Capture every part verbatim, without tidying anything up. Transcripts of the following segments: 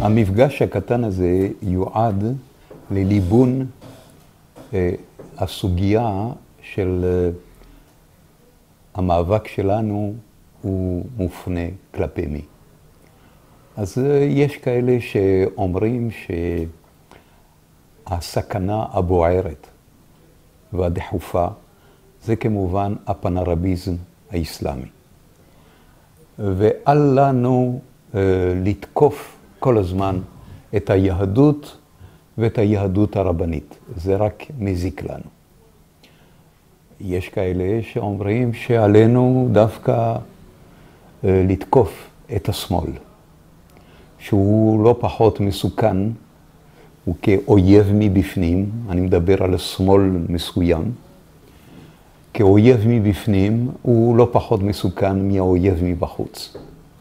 המפגש הקטן הזה יועד לליבון אה, הסוגיה של אה, המאבק שלנו הוא מופנה כלפי מי. אז אה, יש כאלה שאומרים שהסכנה הבוערת והדחופה זה כמובן הפנרביזם האסלאמי. ואל לנו אה, לתקוף כל הזמן את היהדות ואת היהדות הרבנית. זה רק מזיק לנו. יש כאלה שאומרים שעלינו דווקא אה, לתקוף את השמאל, שהוא לא פחות מסוכן, הוא כאויב מבפנים, אני מדבר על השמאל מסוים, כאויב מבפנים הוא לא פחות מסוכן מהאויב מבחוץ.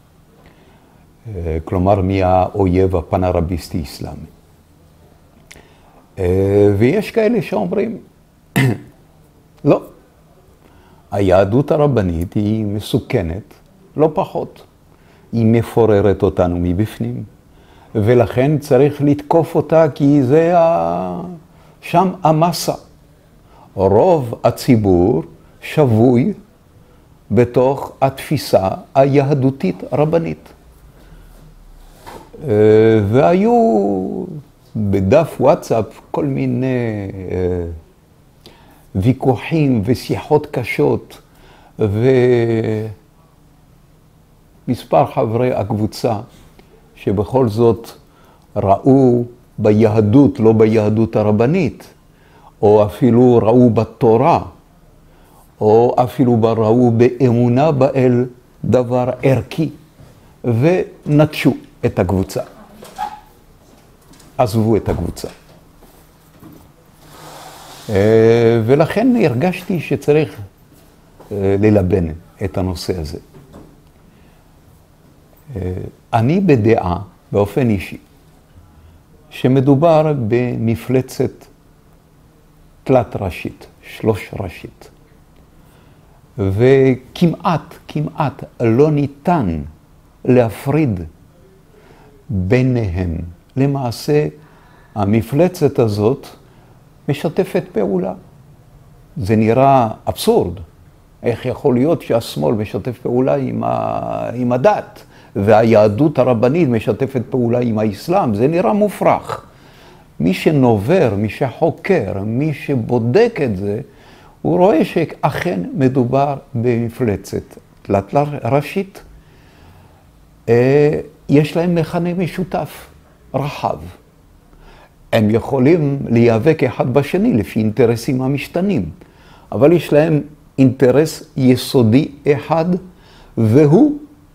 כלומר, מהאויב הפנרביסטי אסלאמי. ויש כאלה שאומרים, לא, היהדות הרבנית היא מסוכנת, לא פחות. היא מפוררת אותנו מבפנים, ולכן צריך לתקוף אותה כי זה ה... שם המסה. רוב הציבור שבוי בתוך התפיסה היהדותית רבנית. והיו בדף וואטסאפ כל מיני ויכוחים ושיחות קשות, ומספר חברי הקבוצה שבכל זאת ראו ביהדות, לא ביהדות הרבנית, או אפילו ראו בתורה, או אפילו ראו באמונה באל דבר ערכי, ונטשו את הקבוצה. עזבו את הקבוצה. ולכן הרגשתי שצריך ללבן את הנושא הזה. אני בדעה, באופן אישי, שמדובר במפלצת תלת ראשית, שלוש ראשית. וכמעט, כמעט לא ניתן להפריד ביניהם. למעשה, המפלצת הזאת משתפת פעולה. זה נראה אבסורד. איך יכול להיות שהשמאל משתף פעולה עם, ה... עם הדת, והיהדות הרבנית משתפת פעולה עם האסלאם? זה נראה מופרך. מי שנובר, מי שחוקר, מי שבודק את זה, הוא רואה שאכן מדובר במפלצת תלת ראשית. יש להם מכנה משותף רחב. הם יכולים להיאבק אחד בשני לפי אינטרסים המשתנים, אבל יש להם אינטרס יסודי אחד, והוא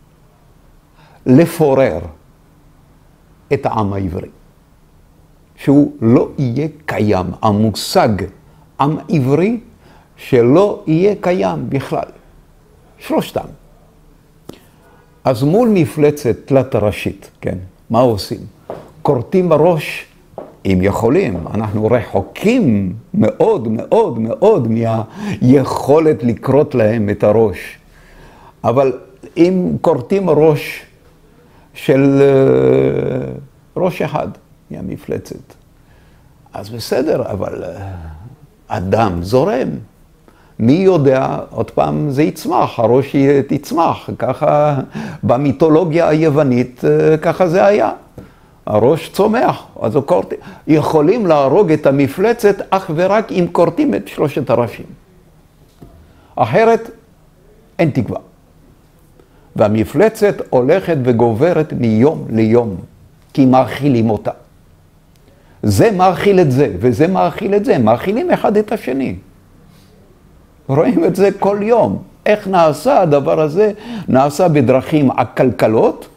לפורר את העם העברי. שהוא לא יהיה קיים, המושג עם עברי שלא יהיה קיים בכלל. שלושתם. אז מול מפלצת תלת ראשית, כן, מה עושים? קורטים בראש, אם יכולים, אנחנו רחוקים מאוד מאוד מאוד מהיכולת לקרות להם את הראש. אבל אם קורטים ראש של ראש אחד מהמפלצת, אז בסדר, אבל אדם זורם. מי יודע, עוד פעם זה יצמח, הראש תצמח, ככה במיתולוגיה היוונית, ככה זה היה. הראש צומח, אז קורטים. יכולים להרוג את המפלצת אך ורק אם קורטים את שלושת הראשים. אחרת אין תקווה. והמפלצת הולכת וגוברת מיום ליום, כי מאכילים אותה. זה מאכיל את זה, וזה מאכיל את זה, מאכילים אחד את השני. רואים את זה כל יום. איך נעשה הדבר הזה? נעשה בדרכים עקלקלות,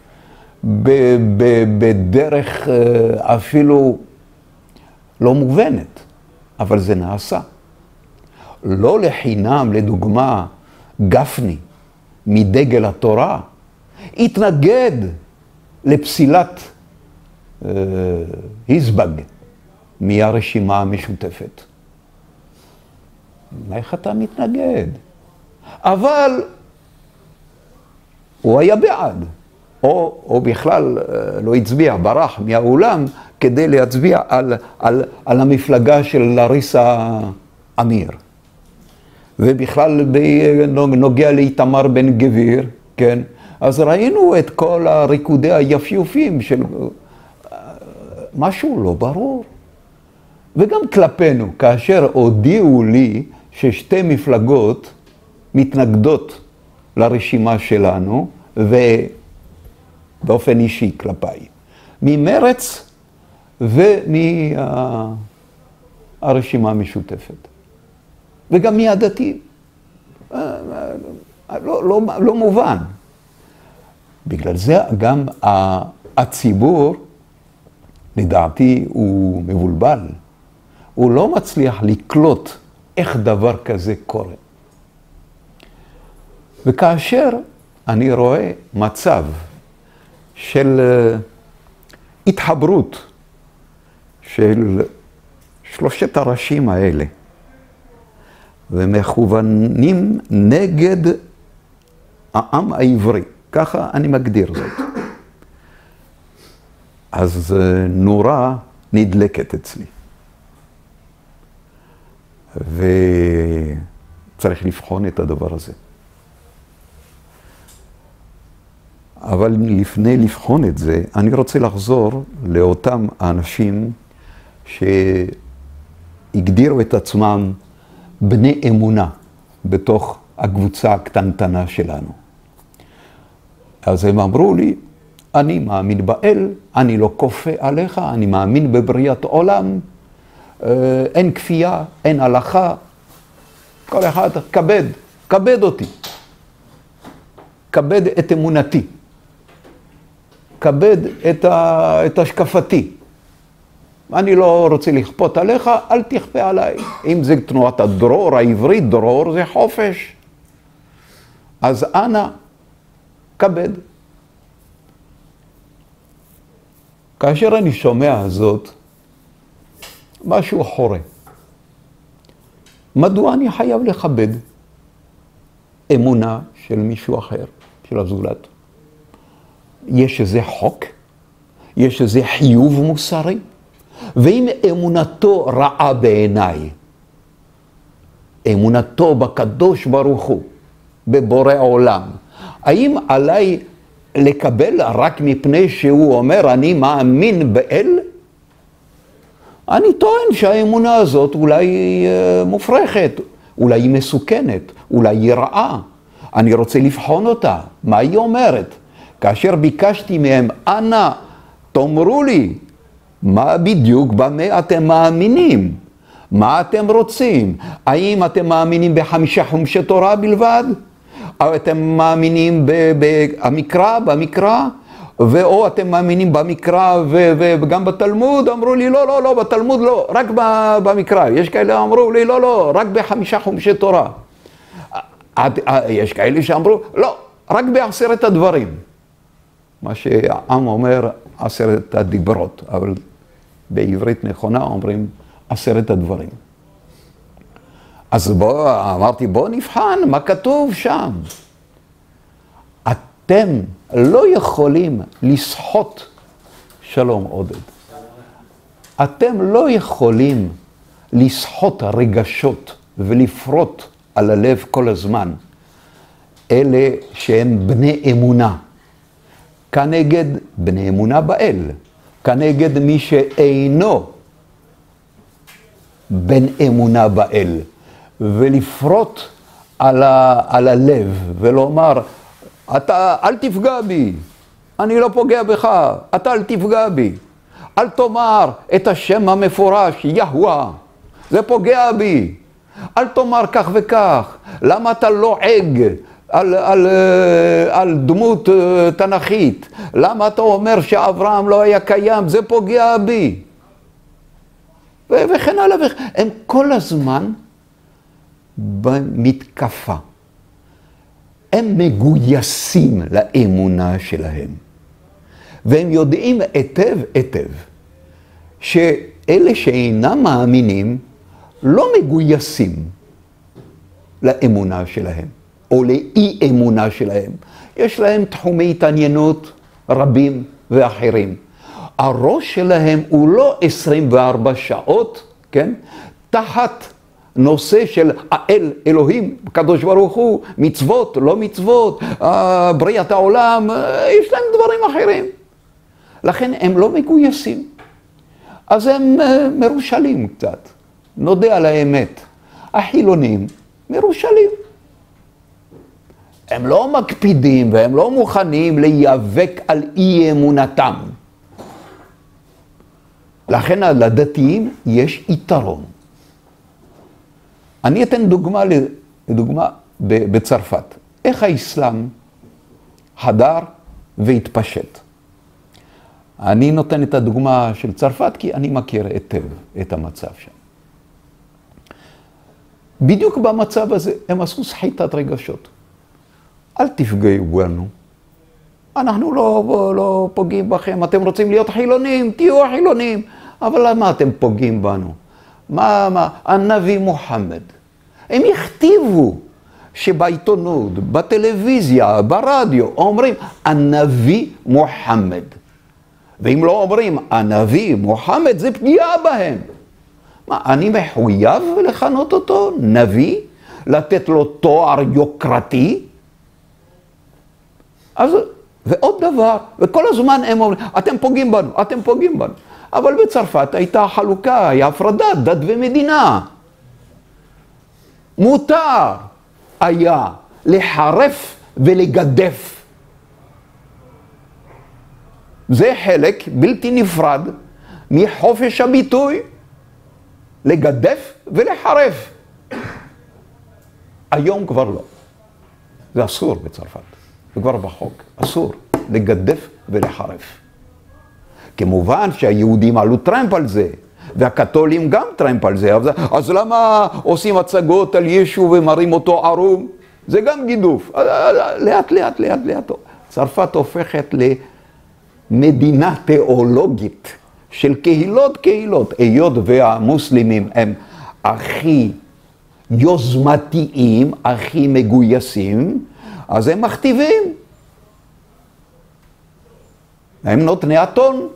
בדרך אפילו לא מובנת, אבל זה נעשה. לא לחינם, לדוגמה, גפני, מדגל התורה, התנגד לפסילת אה, היזבג מהרשימה המשותפת. איך אתה מתנגד? אבל הוא היה בעד. או, או בכלל לא הצביע, ברח מהאולם, כדי להצביע על, על, על המפלגה של לריסה אמיר. ובכלל בנוגע לאיתמר בן גביר, כן? אז ראינו את כל הריקודי היפיופים של משהו לא ברור. וגם כלפינו, כאשר הודיעו לי ששתי מפלגות מתנגדות לרשימה שלנו, ובאופן אישי כלפיי, ממרץ ומהרשימה המשותפת. וגם מהדתיים. לא, לא, לא מובן. בגלל זה גם הציבור, לדעתי, הוא מבולבל. הוא לא מצליח לקלוט איך דבר כזה קורה. וכאשר אני רואה מצב של התחברות של שלושת הראשים האלה, ומכוונים נגד העם העברי, ככה אני מגדיר זאת. אז נורה נדלקת אצלי. וצריך לבחון את הדבר הזה. אבל לפני לבחון את זה, אני רוצה לחזור לאותם האנשים שהגדירו את עצמם בני אמונה בתוך הקבוצה הקטנטנה שלנו. אז הם אמרו לי, אני מאמין באל, אני לא כופה עליך, אני מאמין בבריאת עולם, אין כפייה, אין הלכה, כל אחד כבד, כבד אותי, כבד את אמונתי, כבד את, ה, את השקפתי. אני לא רוצה לכפות עליך, אל תכפה עליי. אם זה תנועת הדרור העברית, דרור זה חופש. אז אנא, כבד. כאשר אני שומע זאת, משהו חורה. מדוע אני חייב לכבד אמונה של מישהו אחר, של הזולת? יש איזה חוק? יש איזה חיוב מוסרי? ואם אמונתו רעה בעיניי, אמונתו בקדוש ברוך הוא, בבורא עולם, האם עליי לקבל רק מפני שהוא אומר אני מאמין באל? אני טוען שהאמונה הזאת אולי היא מופרכת, אולי היא מסוכנת, אולי היא רעה. אני רוצה לבחון אותה. מה היא אומרת? כאשר ביקשתי מהם, אנא, תאמרו לי, מה בדיוק במה אתם מאמינים? מה אתם רוצים? האם אתם מאמינים בחמישה חומשי תורה בלבד? או אתם מאמינים במקרא, במקרא? ואו אתם מאמינים במקרא וגם בתלמוד? אמרו לי, לא, לא, לא, בתלמוד לא, רק במקרא. יש כאלה אמרו לי, לא, לא, רק בחמישה חומשי תורה. יש כאלה שאמרו, לא, רק בעשרת הדברים. מה שהעם אומר, עשרת הדיברות, אבל בעברית נכונה אומרים עשרת הדברים. אז בוא, אמרתי, בוא נבחן מה כתוב שם. אתם לא יכולים לסחוט, שלום עודד, אתם לא יכולים לסחוט רגשות ולפרוט על הלב כל הזמן, אלה שהם בני אמונה, כנגד בני אמונה באל, כנגד מי שאינו בן אמונה באל, ולפרוט על, ה, על הלב ולומר, אתה אל תפגע בי, אני לא פוגע בך, אתה אל תפגע בי, אל תאמר את השם המפורש, יהוה, זה פוגע בי, אל תאמר כך וכך, למה אתה לועג על, על, על דמות תנכית, למה אתה אומר שאברהם לא היה קיים, זה פוגע בי, וכן הלאה, הם כל הזמן במתקפה. הם מגויסים לאמונה שלהם. והם יודעים היטב היטב שאלה שאינם מאמינים לא מגויסים לאמונה שלהם או לאי אמונה שלהם. יש להם תחומי התעניינות רבים ואחרים. הראש שלהם הוא לא עשרים וארבע שעות, כן? תחת נושא של האל, אלוהים, קדוש ברוך הוא, מצוות, לא מצוות, בריאת העולם, יש להם דברים אחרים. לכן הם לא מגויסים. אז הם מרושלים קצת, נודה על האמת. החילונים מרושלים. הם לא מקפידים והם לא מוכנים להיאבק על אי אמונתם. לכן לדתיים יש יתרון. אני אתן דוגמה, לדוגמה בצרפת. איך האסלאם חדר והתפשט. אני נותן את הדוגמה של צרפת כי אני מכיר היטב את המצב שם. בדיוק במצב הזה הם עשו סחיטת רגשות. אל תפגעו בנו. אנחנו לא, לא פוגעים בכם. אתם רוצים להיות חילונים, תהיו חילונים. אבל למה אתם פוגעים בנו? מה, מה? הנביא מוחמד. הם הכתיבו שבעיתונות, בטלוויזיה, ברדיו, אומרים הנביא מוחמד. ואם לא אומרים הנביא מוחמד, זה פגיעה בהם. מה, אני מחויב לכנות אותו נביא? לתת לו תואר יוקרתי? אז, ועוד דבר, וכל הזמן הם אומרים, אתם פוגעים בנו, אתם פוגעים בנו. אבל בצרפת הייתה חלוקה, היה הפרדת דת ומדינה. מותר היה לחרף ולגדף. זה חלק בלתי נפרד מחופש הביטוי, לגדף ולחרף. היום כבר לא. זה אסור בצרפת. זה כבר בחוק. אסור לגדף ולחרף. כמובן שהיהודים עלו טרמפ על זה, והקתולים גם טרמפ על זה. אז למה עושים הצגות על ישו ומראים אותו ערום? זה גם גידוף. לאט לאט לאט לאט. צרפת הופכת למדינה תיאולוגית של קהילות קהילות. היות והמוסלמים הם הכי יוזמתיים, הכי מגויסים, אז הם מכתיבים. הם נותני הטון.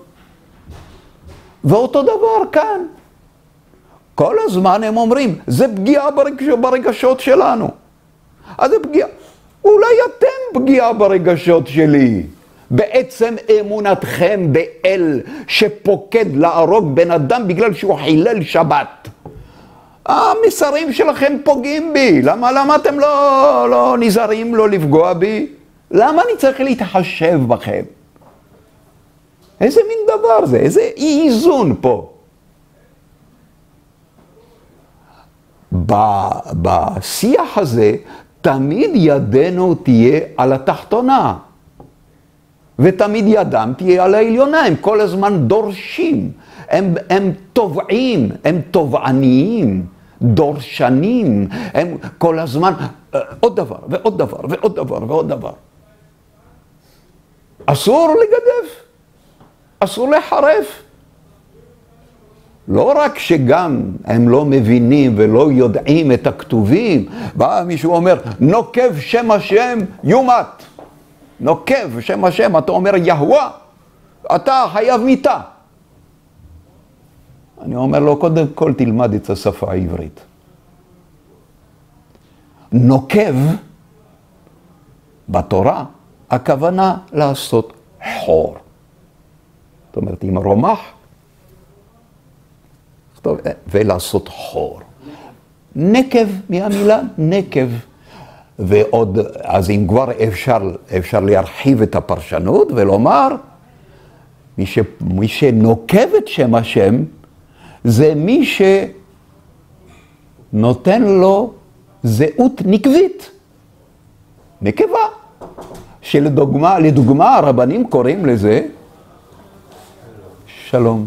ואותו דבר כאן. כל הזמן הם אומרים, זה פגיעה ברגש, ברגשות שלנו. אז זה פגיעה. אולי אתם פגיעה ברגשות שלי. בעצם אמונתכם באל שפוקד להרוג בן אדם בגלל שהוא חילל שבת. המסרים שלכם פוגעים בי. למה, למה אתם לא, לא נזהרים לא לפגוע בי? למה אני צריך להתחשב בכם? איזה מין דבר זה? איזה אי איזון פה? בשיח הזה תמיד ידנו תהיה על התחתונה. ותמיד ידם תהיה על העליונה. הם כל הזמן דורשים. הם, הם תובעים, הם תובעניים, דורשנים. הם כל הזמן עוד דבר ועוד דבר ועוד דבר ועוד דבר. אסור לגדף. אסור לחרף. לא רק שגם הם לא מבינים ולא יודעים את הכתובים, בא מישהו אומר, נוקב שם השם יומת. נוקב שם השם, אתה אומר יהוה, אתה חייב מיתה. אני אומר לו, קודם כל תלמד את השפה העברית. נוקב, בתורה, הכוונה לעשות חור. זאת אומרת, עם רומח, ולעשות חור. נקב מהמילה נקב. ועוד, אז אם כבר אפשר, אפשר להרחיב את הפרשנות ולומר, מי, ש, מי שנוקב את שם השם, זה מי שנותן לו זהות נקבית. נקבה. שלדוגמה, לדוגמה, הרבנים קוראים לזה, שלום.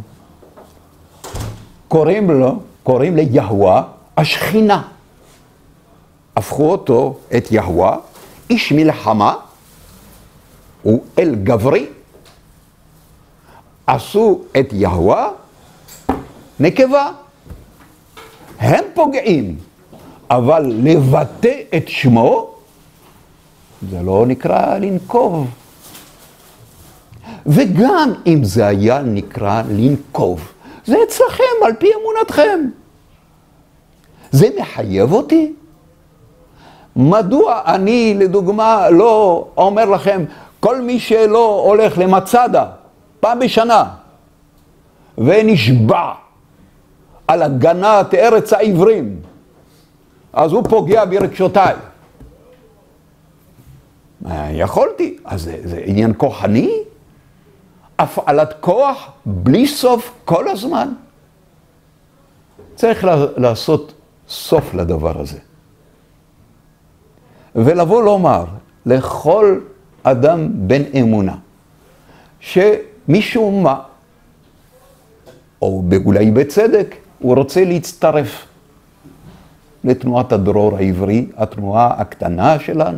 קוראים לו, קוראים ליהוה השכינה. הפכו אותו, את יהוה, איש מלחמה, הוא אל גברי. עשו את יהוה נקבה. הם פוגעים, אבל לבטא את שמו, זה לא נקרא לנקוב. וגם אם זה היה נקרא לנקוב, זה אצלכם על פי אמונתכם. זה מחייב אותי? מדוע אני, לדוגמה, לא אומר לכם, כל מי שלא הולך למצדה פעם בשנה ונשבע על הגנת ארץ העברים, אז הוא פוגע ברגשותיי. יכולתי, אז זה, זה עניין כוחני? הפעלת כוח בלי סוף כל הזמן. צריך לעשות סוף לדבר הזה. ולבוא לומר לכל אדם בן אמונה, שמשום מה, או אולי בצדק, הוא רוצה להצטרף לתנועת הדרור העברי, התנועה הקטנה שלנו.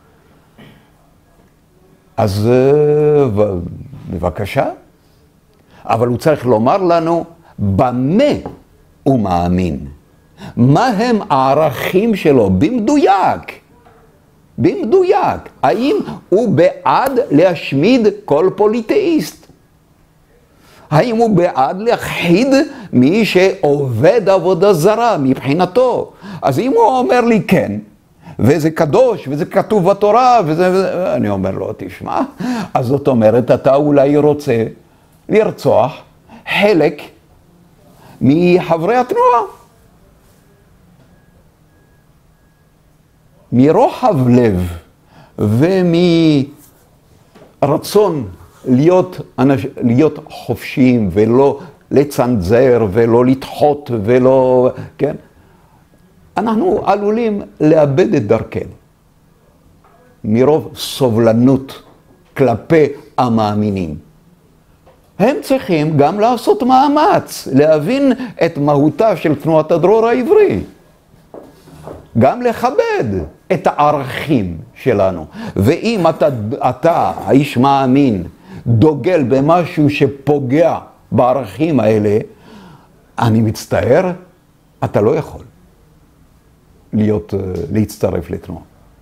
אז בבקשה, אבל הוא צריך לומר לנו במה הוא מאמין, מה הם הערכים שלו במדויק, במדויק. האם הוא בעד להשמיד כל פוליטאיסט? האם הוא בעד להכחיד מי שעובד עבודה זרה מבחינתו? אז אם הוא אומר לי כן, וזה קדוש, וזה כתוב בתורה, וזה, וזה, אני אומר לו, תשמע, אז זאת אומרת, אתה אולי רוצה לרצוח חלק מחברי התנועה. מרוחב לב ומרצון להיות, אנש, להיות חופשיים ולא לצנזר ולא לדחות ולא, כן? אנחנו עלולים לאבד את דרכנו. מרוב סובלנות כלפי המאמינים. הם צריכים גם לעשות מאמץ, להבין את מהותה של תנועת הדרור העברי. גם לכבד את הערכים שלנו. ואם אתה, אתה, האיש מאמין, דוגל במשהו שפוגע בערכים האלה, אני מצטער, אתה לא יכול להיות, להצטרף לתנועה.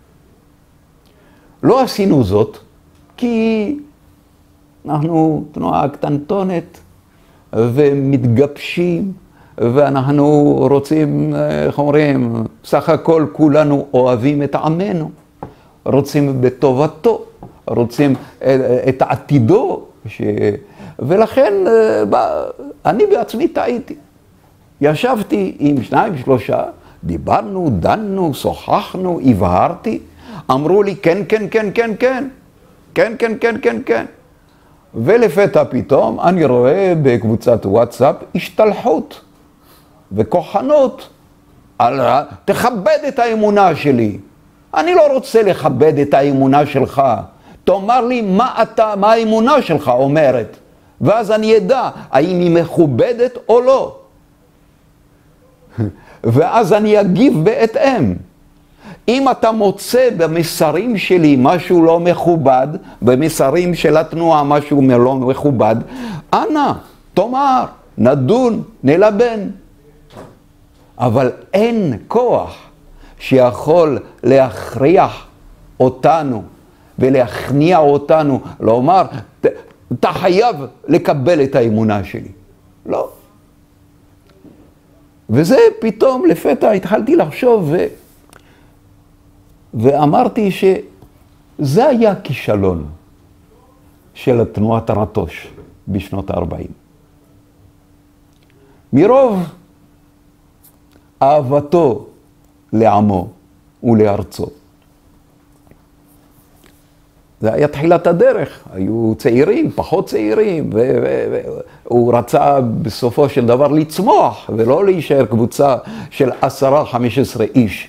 לא עשינו זאת כי אנחנו תנועה קטנטונת ומתגבשים, ואנחנו רוצים, איך אומרים, סך הכל כולנו אוהבים את עמנו, רוצים בטובתו, רוצים את עתידו, ש... ולכן אני בעצמי טעיתי. ישבתי עם שניים, שלושה, דיברנו, דנו, שוחחנו, הבהרתי, אמרו לי כן, כן, כן, כן, כן, כן, כן, כן, כן, כן. ולפתע פתאום אני רואה בקבוצת וואטסאפ השתלחות וכוחנות על תכבד את האמונה שלי. אני לא רוצה לכבד את האמונה שלך. תאמר לי מה אתה, מה האמונה שלך אומרת, ואז אני אדע האם היא מכובדת או לא. ואז אני אגיב בהתאם. אם אתה מוצא במסרים שלי משהו לא מכובד, במסרים של התנועה משהו לא מכובד, אנא, תאמר, נדון, נלבן. אבל אין כוח שיכול להכריח אותנו ולהכניע אותנו, לומר, אתה חייב לקבל את האמונה שלי. לא. וזה פתאום לפתע התחלתי לחשוב ו... ואמרתי שזה היה הכישלון של תנועת הרטוש בשנות ה-ארבעים. מרוב אהבתו לעמו ולארצו. זה היה תחילת הדרך, היו צעירים, פחות צעירים, והוא רצה בסופו של דבר לצמוח, ולא להישאר קבוצה של עשרה, חמש עשרה איש.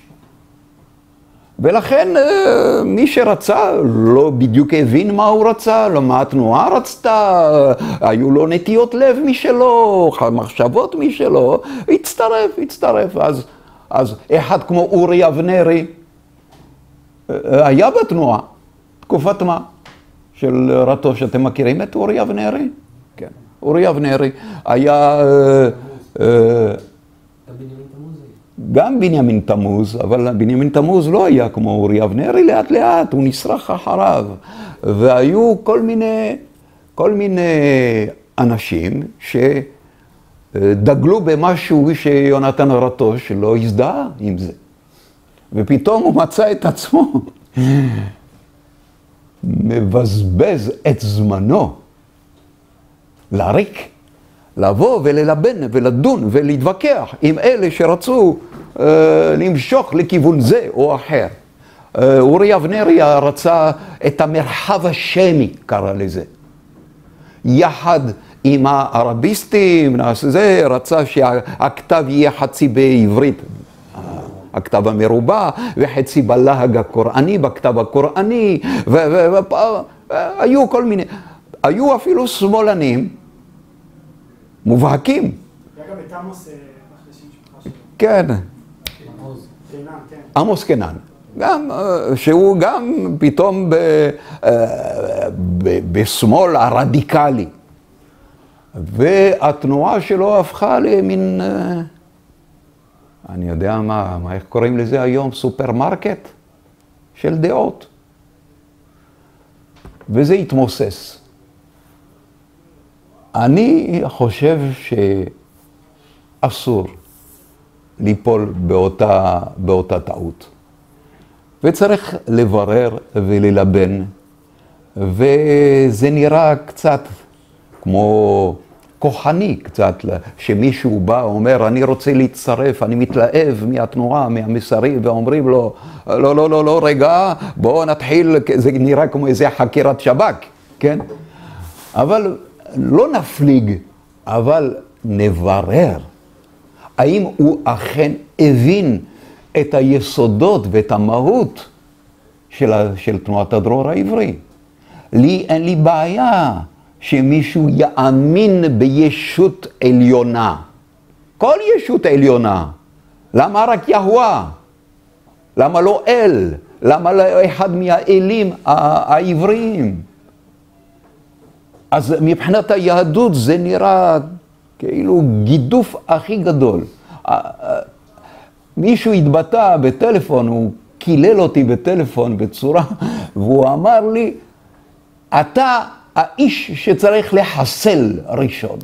ולכן מי שרצה לא בדיוק הבין מה הוא רצה, לא מה התנועה רצתה, היו לו נטיות לב משלו, מחשבות משלו, הצטרף, הצטרף. אז, אז אחד כמו אורי אבנרי היה בתנועה, תקופת מה? של רטוש, אתם מכירים את אורי אבנרי? כן. אורי אבנרי היה... גם בנימין תמוז, אבל בנימין תמוז לא היה כמו אורי אבנרי, לאט לאט, הוא נשרח אחריו. והיו כל מיני כל מיני אנשים שדגלו במשהו שיונתן רטוש לא הזדהה עם זה. ופתאום הוא מצא את עצמו מבזבז את זמנו להריק, לבוא וללבן ולדון ולהתווכח עם אלה שרצו אה, למשוך לכיוון זה או אחר. אה, אורי אבנרי רצה את המרחב השמי, קרא לזה. יחד עם הערביסטים, זה רצה שהכתב יהיה חצי בעברית, הכתב המרובע, וחצי בלהג הקוראני, בכתב הקוראני, והיו כל מיני, היו אפילו שמאלנים מובהקים. היה גם את עמוס מחלשים שפחה שלו. כן. עמוס קנן, כן. עמוס קנן. גם, שהוא גם פתאום בשמאל הרדיקלי. והתנועה שלו הפכה למין, אני יודע מה, מה, איך קוראים לזה היום? סופרמרקט של דעות. וזה התמוסס. אני חושב שאסור ליפול באותה, באותה טעות. וצריך לברר וללבן, וזה נראה קצת כמו כוחני קצת, שמישהו בא ואומר, אני רוצה להצטרף, אני מתלהב מהתנועה, מהמסרים, ואומרים לו, לא, לא, לא, לא, רגע, בואו נתחיל, זה נראה כמו איזה חקירת שב"כ, כן? אבל לא נפליג, אבל נברר. האם הוא אכן הבין את היסודות ואת המהות של, של תנועת הדרור העברי? לי אין לי בעיה שמישהו יאמין בישות עליונה. כל ישות עליונה. למה רק יהוה? למה לא אל? למה לא אחד מהאלים העבריים? אז מבחינת היהדות זה נראה כאילו גידוף הכי גדול. מישהו התבטא בטלפון, הוא קילל אותי בטלפון בצורה, והוא אמר לי, אתה האיש שצריך לחסל ראשון.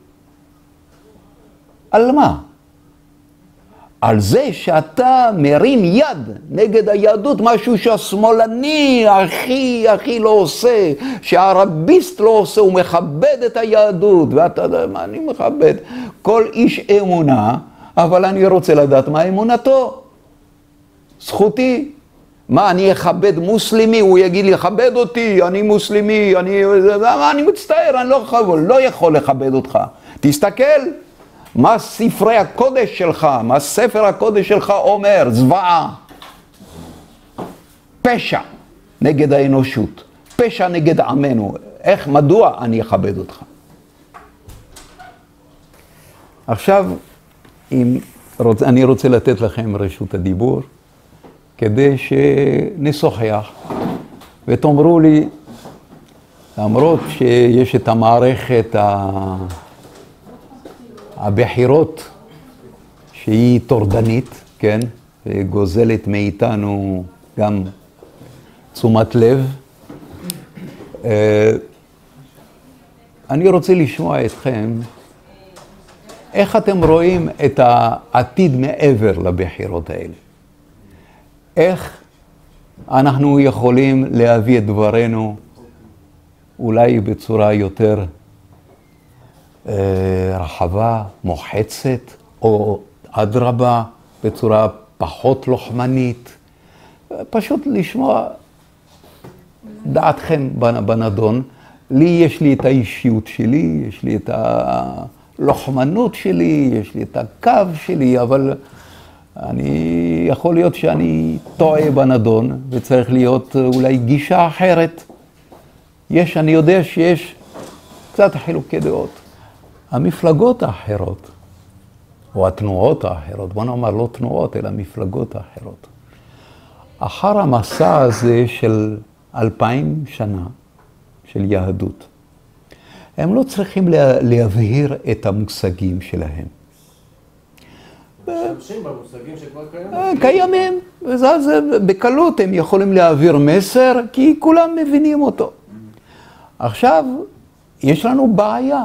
על מה? על זה שאתה מרים יד נגד היהדות, משהו שהשמאלני הכי הכי לא עושה, שהערביסט לא עושה, הוא מכבד את היהדות, ואתה יודע מה, אני מכבד כל איש אמונה, אבל אני רוצה לדעת מה אמונתו. זכותי. מה, אני אכבד מוסלמי, הוא יגיד לי, כבד אותי, אני מוסלמי, אני, אני מצטער, אני לא יכול, לא יכול לכבד אותך. תסתכל, מה ספרי הקודש שלך, מה ספר הקודש שלך אומר, זוועה. פשע נגד האנושות, פשע נגד עמנו. איך, מדוע אני אכבד אותך? עכשיו, אם רוצ, אני רוצה לתת לכם רשות הדיבור, כדי שנשוחח, ותאמרו לי, למרות שיש את המערכת הבחירות, שהיא טורדנית, כן, וגוזלת מאיתנו גם תשומת לב, אני רוצה לשמוע אתכם, איך אתם רואים את העתיד מעבר לבחירות האלה? איך אנחנו יכולים להביא את דברנו אולי בצורה יותר אה, רחבה, מוחצת, או אדרבה, בצורה פחות לוחמנית, פשוט לשמוע דעתכם בנדון. לי יש לי את האישיות שלי, יש לי את הלוחמנות שלי, יש לי את הקו שלי, אבל אני, יכול להיות שאני טועה בנדון, וצריך להיות אולי גישה אחרת. יש, אני יודע שיש קצת חילוקי דעות. המפלגות האחרות, או התנועות האחרות, בוא נאמר לא תנועות, אלא מפלגות האחרות. אחר המסע הזה של אלפיים שנה, של יהדות, הם לא צריכים לה, להבהיר את המושגים שלהם. משתמשים במושגים שכבר קיימים. קיימים, ואז בקלות הם יכולים להעביר מסר, כי כולם מבינים אותו. עכשיו, יש לנו בעיה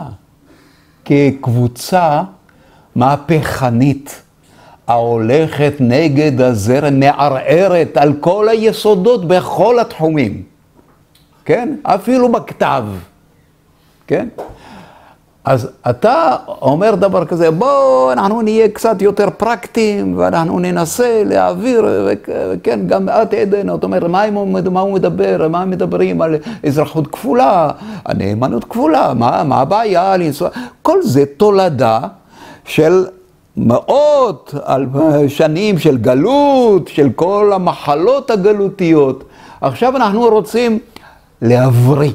כקבוצה מהפכנית ההולכת נגד הזרם, מערערת על כל היסודות בכל התחומים, כן? אפילו בכתב, כן? אז אתה אומר דבר כזה, בוא, אנחנו נהיה קצת יותר פרקטיים, ואנחנו ננסה להעביר, וכן, גם את עדן, זאת אומרת, מה הוא מדבר, מה הם מדברים על אזרחות כפולה, הנאמנות כפולה, מה, מה הבעיה לנסוע, כל זה תולדה של מאות שנים של גלות, של כל המחלות הגלותיות. עכשיו אנחנו רוצים להבריא.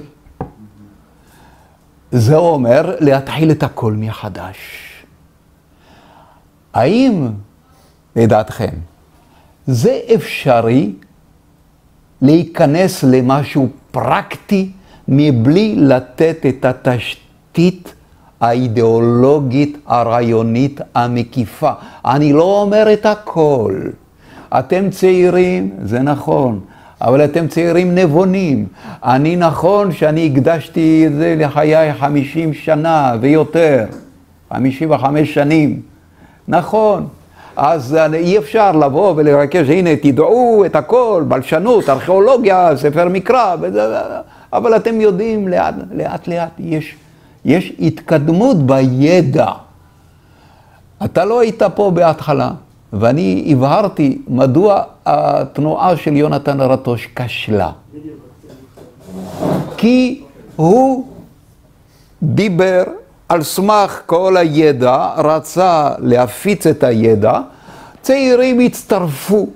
זה אומר להתחיל את הכל מחדש. האם, לדעתכם, זה אפשרי להיכנס למשהו פרקטי מבלי לתת את התשתית האידיאולוגית הרעיונית המקיפה? אני לא אומר את הכל. אתם צעירים, זה נכון. אבל אתם צעירים נבונים. אני נכון שאני הקדשתי את זה לחיי חמישים שנה ויותר. חמישים וחמש שנים. נכון. אז אי אפשר לבוא ולבקש, הנה תדעו את הכל, בלשנות, ארכיאולוגיה, ספר מקרא, וזה, אבל אתם יודעים לאט לאט, לאט יש, יש התקדמות בידע. אתה לא היית פה בהתחלה. ואני הבהרתי מדוע התנועה של יונתן רטוש כשלה. כי הוא דיבר על סמך כל הידע, רצה להפיץ את הידע, צעירים הצטרפו.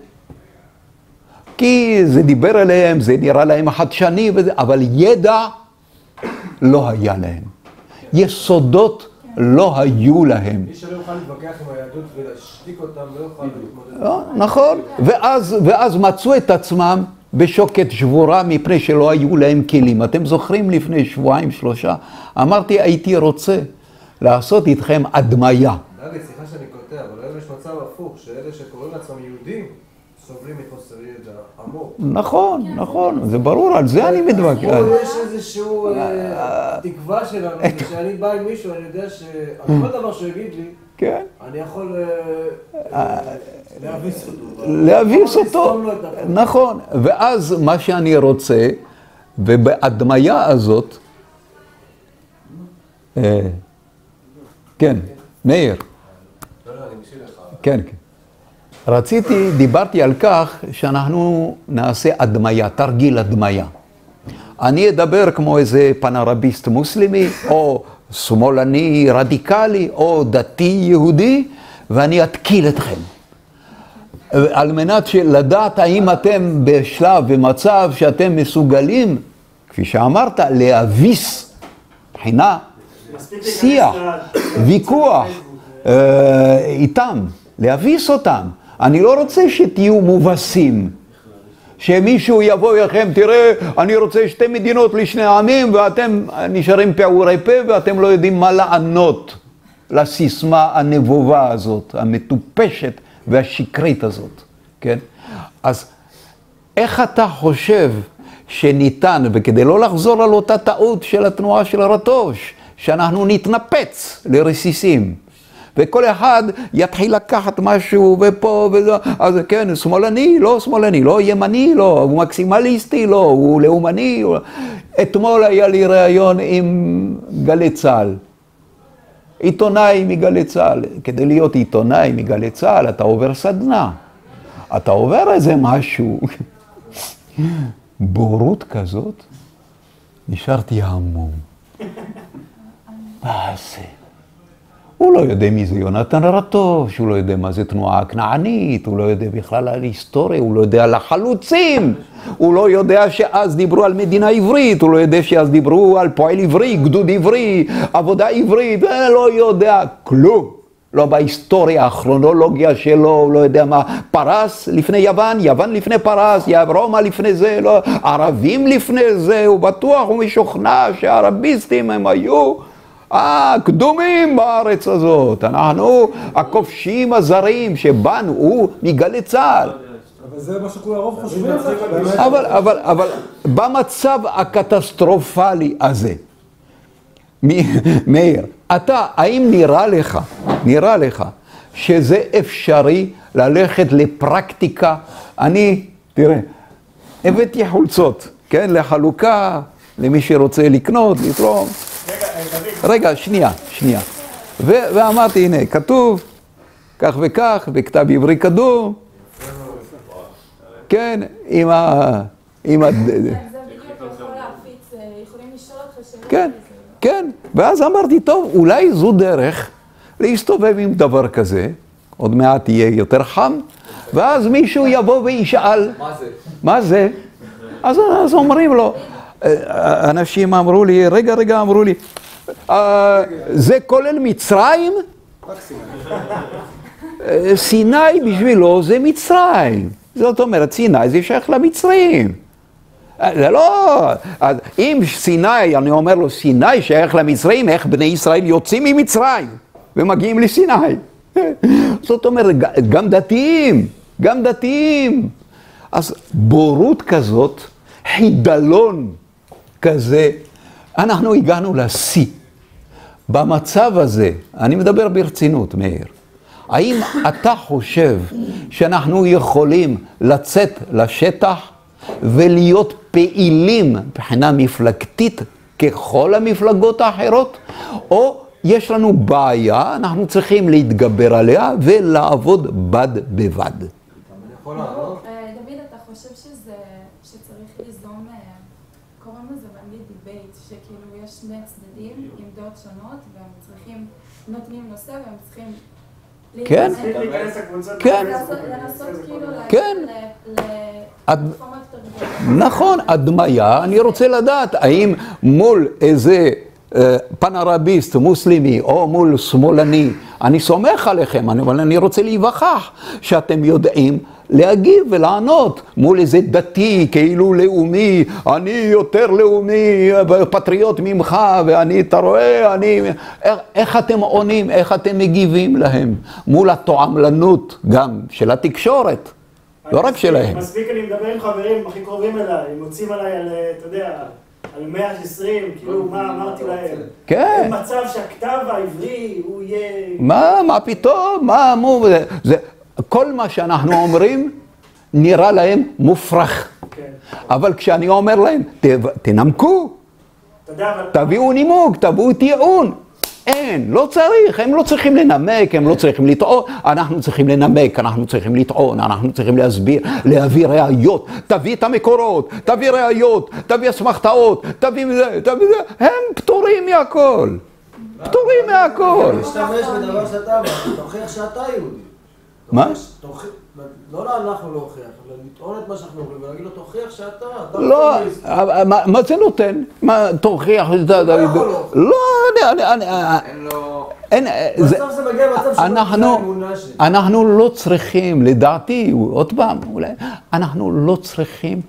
כי זה דיבר אליהם, זה נראה להם חדשני, וזה, אבל ידע לא היה להם. יסודות לא היו להם. מי שלא יוכל להתווכח עם היהדות ולהשתיק אותם, לא יוכל להתמודד. לא, נכון. ואז, ואז מצאו את עצמם בשוקת שבורה מפני שלא היו להם כלים. אתם זוכרים לפני שבועיים, שלושה? אמרתי, הייתי רוצה לעשות איתכם הדמיה. דוד, סליחה שאני קוטע, אבל היום יש מצב הפוך, שאלה שקוראים לעצמם יהודים, סובלים מחוסר ידע עמוק. נכון, נכון, זה ברור, על זה אני מתווכח. יש איזשהו תקווה שלנו, כשאני בא עם מישהו, אני יודע שכל דבר שהוא יגיד לי, אני יכול להביס אותו. להביס אותו, נכון. ואז מה שאני רוצה, ובהדמיה הזאת, כן, מאיר. כן, כן. רציתי, דיברתי על כך שאנחנו נעשה הדמיה, תרגיל הדמיה. אני אדבר כמו איזה פנרביסט מוסלמי, או שמאלני רדיקלי, או דתי יהודי, ואני אתקיל אתכם. על מנת לדעת האם אתם בשלב ומצב שאתם מסוגלים, כפי שאמרת, להביס, בחינה, שיח, ויכוח, איתם, להביס אותם. אני לא רוצה שתהיו מובסים, שמישהו יבוא לכם, תראה, אני רוצה שתי מדינות לשני עמים, ואתם נשארים פעורי פה, ואתם לא יודעים מה לענות לסיסמה הנבובה הזאת, המטופשת והשקרית הזאת, כן? אז איך אתה חושב שניתן, וכדי לא לחזור על אותה טעות של התנועה של רטוש, שאנחנו נתנפץ לרסיסים, וכל אחד יתחיל לקחת משהו ופה וזה, אז כן, שמאלני, לא שמאלני, לא ימני, לא, הוא מקסימליסטי, לא, הוא לאומני. הוא... אתמול היה לי ראיון עם גלי צה"ל. עיתונאי מגלי צה"ל. כדי להיות עיתונאי מגלי צה"ל, אתה עובר סדנה. אתה עובר איזה משהו. בורות כזאת, נשארתי המום. מה זה? הוא לא יודע מי זה יונתן רטוש, הוא לא יודע מה זה תנועה כנענית, הוא לא יודע בכלל על היסטוריה, הוא לא יודע על החלוצים, הוא לא יודע שאז דיברו על מדינה עברית, הוא לא יודע שאז דיברו על פועל עברי, גדוד עברי, עבודה עברית, לא יודע כלום. לא בהיסטוריה, הכרונולוגיה שלו, הוא לא יודע מה, פרס לפני יוון, יוון לפני פרס, רומא לפני זה, לא, ערבים לפני זה, הוא בטוח, הוא משוכנע שהערביסטים הם היו הקדומים בארץ הזאת. אנחנו הכובשים הזרים שבאנו מגלי צה"ל. אבל זה מה שכולם הרוב חושבים. אבל, אבל, אבל במצב הקטסטרופלי הזה, מאיר, אתה, האם נראה לך, נראה לך, שזה אפשרי ללכת לפרקטיקה? אני, תראה, הבאתי חולצות, כן, לחלוקה, למי שרוצה לקנות, לתרום. רגע, שנייה, שנייה. ואמרתי, הנה, כתוב, כך וכך, בכתב עברי קדום. כן, עם ה... עם ה... כן, כן. ואז אמרתי, טוב, אולי זו דרך להסתובב עם דבר כזה, עוד מעט יהיה יותר חם, ואז מישהו יבוא וישאל, מה זה? מה זה? אז, אז אומרים לו, אנשים אמרו לי, רגע, רגע, אמרו לי, זה כולל מצרים? סיני בשבילו זה מצרים. זאת אומרת, סיני זה שייך למצרים. זה לא, אז אם סיני, אני אומר לו, סיני שייך למצרים, איך בני ישראל יוצאים ממצרים ומגיעים לסיני? זאת אומרת, גם דתיים, גם דתיים. אז בורות כזאת, חידלון כזה, אנחנו הגענו לשיא. במצב הזה, אני מדבר ברצינות, מאיר, האם אתה חושב שאנחנו יכולים לצאת לשטח ולהיות פעילים מבחינה מפלגתית ככל המפלגות האחרות, או יש לנו בעיה, אנחנו צריכים להתגבר עליה ולעבוד בד בבד? דוד, אתה חושב שצריך ליזום, קוראים לזה באנגלית דיבייט, שכאילו יש שני צדדים עם דעות שונות והם צריכים, נותנים נושא והם צריכים כן, כן, כן. נכון, הדמיה, אני רוצה לדעת, האם מול איזה פנרביסט מוסלמי או מול שמאלני, אני סומך עליכם, אבל אני רוצה להיווכח שאתם יודעים להגיב ולענות מול איזה דתי, כאילו לאומי, אני יותר לאומי, פטריוט ממך, ואני, אתה רואה, אני... איך, איך אתם עונים, איך אתם מגיבים להם? מול התועמלנות גם של התקשורת, לא רק שלהם. מספיק אני מדבר עם חברים הכי קרובים אליי, הם מוצאים עליי על, אתה יודע, על מאה ועשרים, כאילו, מה אמרתי להם? כן. אין מצב שהכתב העברי הוא יהיה... מה, מה פתאום? מה, מו... זה... כל מה שאנחנו אומרים נראה להם מופרך. כן. אבל כשאני אומר להם, תנמקו, תביאו נימוק, תביאו טיעון. אין, לא צריך, הם לא צריכים לנמק, הם לא צריכים לטעון, אנחנו צריכים לנמק, אנחנו צריכים לטעון, אנחנו צריכים להסביר, להביא ראיות, תביא את המקורות, תביא ראיות, תביא אסמכתאות, תביא זה, תביא זה, הם פטורים מהכל. פטורים מהכל. להשתמש בדבר שאתה אמר, תוכיח שאתה יהודי. מה? לא אנחנו להוכיח, אלא לטעון את מה שאנחנו אומרים ולהגיד לו תוכיח שאתה... לא, מה זה נותן? מה תוכיח? לא, אין לו... בסוף זה מגיע למצב שלא אמונה שלי. אנחנו לא צריכים, לדעתי, עוד פעם, אולי, אנחנו לא צריכים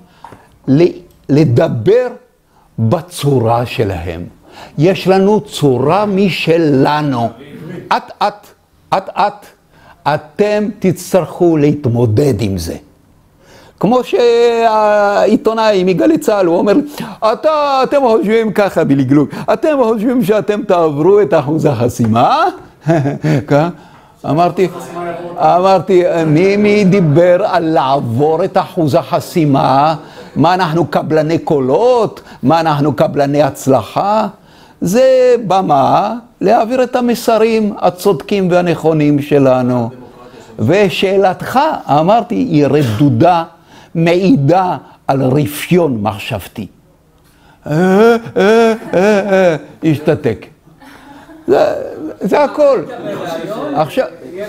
לדבר בצורה שלהם. יש לנו צורה משלנו. את, את, את, את. אתם תצטרכו להתמודד עם זה. כמו שהעיתונאי מגלי צה"ל, הוא אומר, אתה, אתם חושבים ככה בלגלוג, אתם חושבים שאתם תעברו את אחוז החסימה? אמרתי, אמרתי, מי, מי דיבר על לעבור את אחוז החסימה? מה אנחנו קבלני קולות? מה אנחנו קבלני הצלחה? זה במה להעביר את המסרים הצודקים והנכונים שלנו. ושאלתך, אמרתי, היא רדודה, מעידה על רפיון מחשבתי. אה, אה, אה, אה, השתתק. זה הכל. עכשיו...